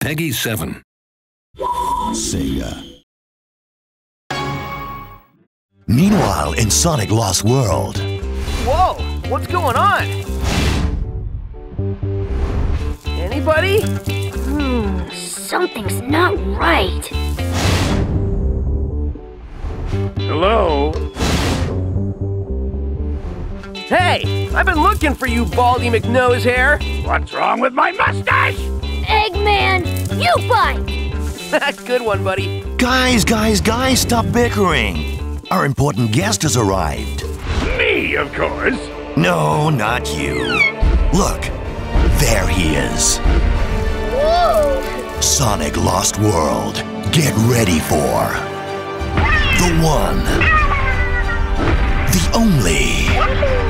Peggy 7. Sega. Meanwhile, in Sonic Lost World. Whoa! What's going on? Anybody? Something's not right. Hello? Hey! I've been looking for you, Baldy McNosehair! What's wrong with my mustache? Eggman, you bite! Good one, buddy. Guys, stop bickering. Our important guest has arrived. Me, of course. No, not you. Look, there he is. Whoa! Sonic Lost World. Get ready for the one, the only